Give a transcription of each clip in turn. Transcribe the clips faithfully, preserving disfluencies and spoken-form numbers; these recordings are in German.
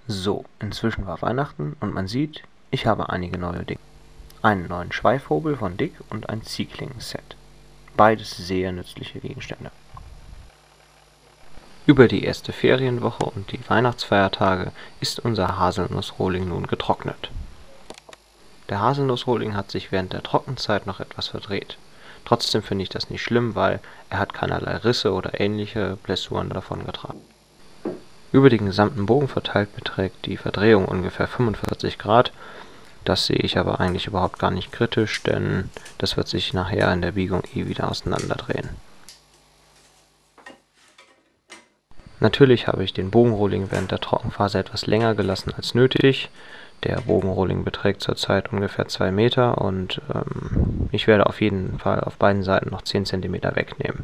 So, inzwischen war Weihnachten und man sieht, ich habe einige neue Dinge. Einen neuen Schweifhobel von Dick und ein Ziehklingen-Set. Beides sehr nützliche Gegenstände. Über die erste Ferienwoche und die Weihnachtsfeiertage ist unser Haselnussrohling nun getrocknet. Der Haselnussrohling hat sich während der Trockenzeit noch etwas verdreht. Trotzdem finde ich das nicht schlimm, weil er hat keinerlei Risse oder ähnliche Blessuren davongetragen. Über den gesamten Bogen verteilt beträgt die Verdrehung ungefähr fünfundvierzig Grad. Das sehe ich aber eigentlich überhaupt gar nicht kritisch, denn das wird sich nachher in der Biegung eh wieder auseinanderdrehen. Natürlich habe ich den Bogenrohling während der Trockenphase etwas länger gelassen als nötig. Der Bogenrohling beträgt zurzeit ungefähr zwei Meter und ähm, ich werde auf jeden Fall auf beiden Seiten noch zehn Zentimeter wegnehmen.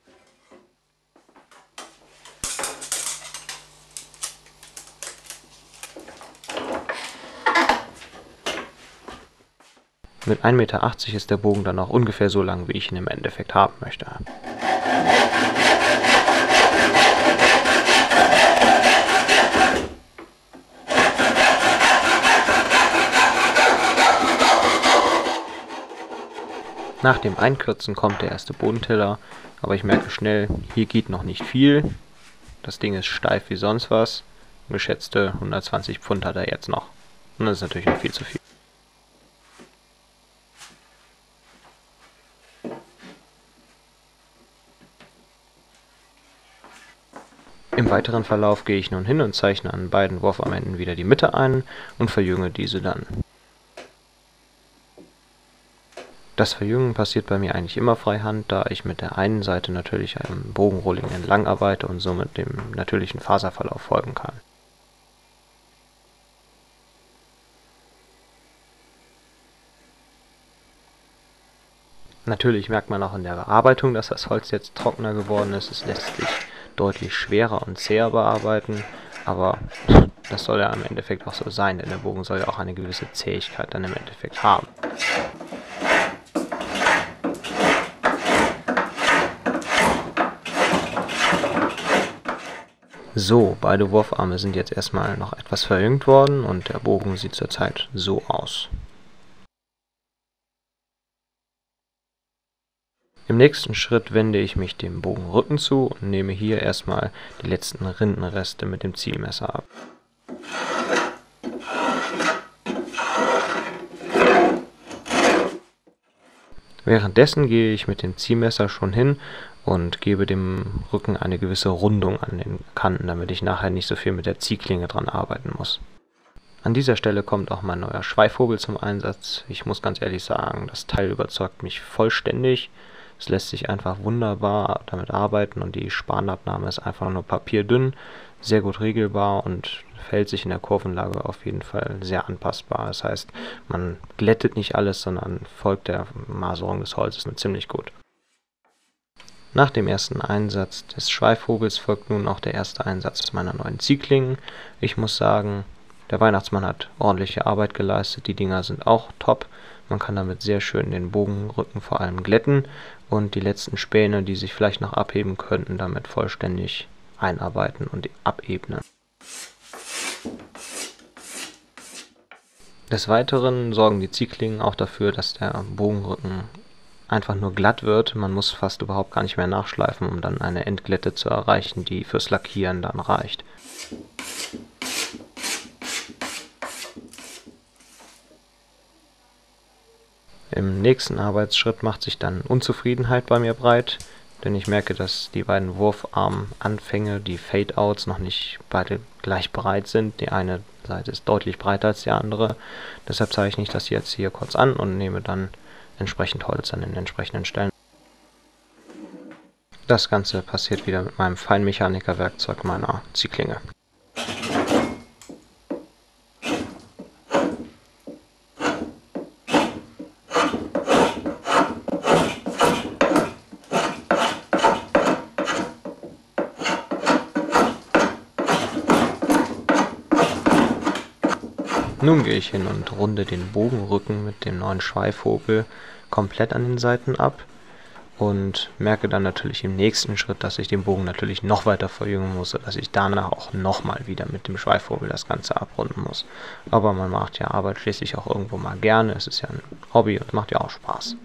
Mit ein Meter achtzig ist der Bogen dann auch ungefähr so lang, wie ich ihn im Endeffekt haben möchte. Nach dem Einkürzen kommt der erste Bodentiller, aber ich merke schnell, hier geht noch nicht viel. Das Ding ist steif wie sonst was. Geschätzte hundertzwanzig Pfund hat er jetzt noch. Und das ist natürlich noch viel zu viel. Im weiteren Verlauf gehe ich nun hin und zeichne an beiden Wurfarmenden wieder die Mitte ein und verjünge diese dann. Das Verjüngen passiert bei mir eigentlich immer freihand, da ich mit der einen Seite natürlich am Bogenrohling entlang arbeite und somit dem natürlichen Faserverlauf folgen kann. Natürlich merkt man auch in der Bearbeitung, dass das Holz jetzt trockener geworden ist. Es lässt sich deutlich schwerer und zäher bearbeiten, aber das soll ja im Endeffekt auch so sein, denn der Bogen soll ja auch eine gewisse Zähigkeit dann im Endeffekt haben. So, beide Wurfarme sind jetzt erstmal noch etwas verjüngt worden und der Bogen sieht zurzeit so aus. Im nächsten Schritt wende ich mich dem Bogenrücken zu und nehme hier erstmal die letzten Rindenreste mit dem Ziehmesser ab. Währenddessen gehe ich mit dem Ziehmesser schon hin und gebe dem Rücken eine gewisse Rundung an den Kanten, damit ich nachher nicht so viel mit der Ziehklinge dran arbeiten muss. An dieser Stelle kommt auch mein neuer Schweifhobel zum Einsatz. Ich muss ganz ehrlich sagen, das Teil überzeugt mich vollständig. Es lässt sich einfach wunderbar damit arbeiten und die Spanabnahme ist einfach nur papierdünn, sehr gut regelbar und verhält sich in der Kurvenlage auf jeden Fall sehr anpassbar. Das heißt, man glättet nicht alles, sondern folgt der Maserung des Holzes ziemlich gut. Nach dem ersten Einsatz des Schweifhobels folgt nun auch der erste Einsatz meiner neuen Ziehklingen. Ich muss sagen, der Weihnachtsmann hat ordentliche Arbeit geleistet, die Dinger sind auch top. Man kann damit sehr schön den Bogenrücken vor allem glätten und die letzten Späne, die sich vielleicht noch abheben könnten, damit vollständig einarbeiten und abebnen. Des Weiteren sorgen die Ziehklingen auch dafür, dass der Bogenrücken einfach nur glatt wird. Man muss fast überhaupt gar nicht mehr nachschleifen, um dann eine Endglätte zu erreichen, die fürs Lackieren dann reicht. Im nächsten Arbeitsschritt macht sich dann Unzufriedenheit bei mir breit, denn ich merke, dass die beiden Wurfarmanfänge, die Fade-Outs, noch nicht beide gleich breit sind. Die eine Seite ist deutlich breiter als die andere. Deshalb zeichne ich das jetzt hier kurz an und nehme dann entsprechend Holz an den entsprechenden Stellen. Das Ganze passiert wieder mit meinem Feinmechaniker-Werkzeug meiner Ziehklinge. Nun gehe ich hin und runde den Bogenrücken mit dem neuen Schweifhobel komplett an den Seiten ab und merke dann natürlich im nächsten Schritt, dass ich den Bogen natürlich noch weiter verjüngen muss, dass ich danach auch nochmal wieder mit dem Schweifhobel das Ganze abrunden muss. Aber man macht ja Arbeit schließlich auch irgendwo mal gerne, es ist ja ein Hobby und macht ja auch Spaß.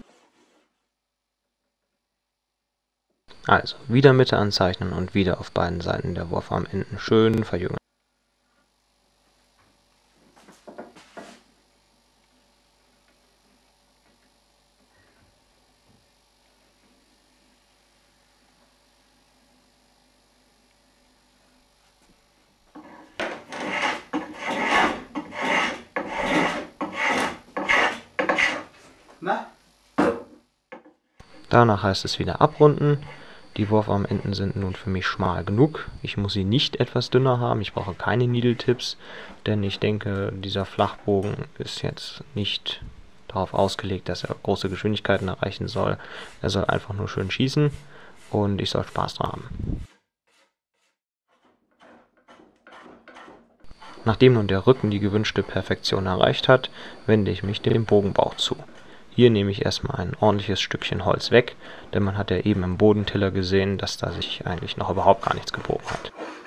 Also, wieder Mitte anzeichnen und wieder auf beiden Seiten der Wurfarmenden schön verjüngen. Danach heißt es wieder abrunden. Die Wurfarmenden sind nun für mich schmal genug. Ich muss sie nicht etwas dünner haben. Ich brauche keine Needle Tips, denn ich denke, dieser Flachbogen ist jetzt nicht darauf ausgelegt, dass er große Geschwindigkeiten erreichen soll. Er soll einfach nur schön schießen und ich soll Spaß dran haben. Nachdem nun der Rücken die gewünschte Perfektion erreicht hat, wende ich mich dem Bogenbauch zu. Hier nehme ich erstmal ein ordentliches Stückchen Holz weg, denn man hat ja eben im Bodentiller gesehen, dass da sich eigentlich noch überhaupt gar nichts gebogen hat.